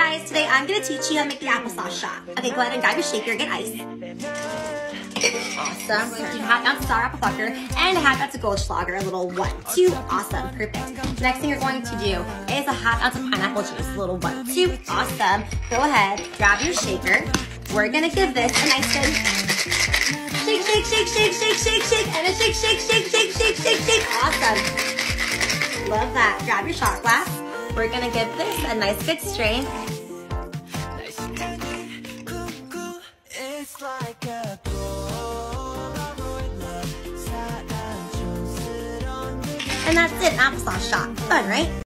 guys, today I'm going to teach you how to make the applesauce shot. Okay, go ahead and grab your shaker, get ice. Awesome. We're going to do half ounce of sour apple pucker and a half ounce of Goldschlager, a little 1, 2. Awesome, perfect. Next thing you're going to do is a half ounce of pineapple juice, a little 1, 2. Awesome. Go ahead, grab your shaker. We're going to give this a nice good shake, shake, shake, shake, shake, shake, shake, and a shake, shake, shake, shake, shake, shake, shake. Awesome. Love that. Grab your shot glass. We're going to give this a nice good strain. And that's it, applesauce shot. Fun, right?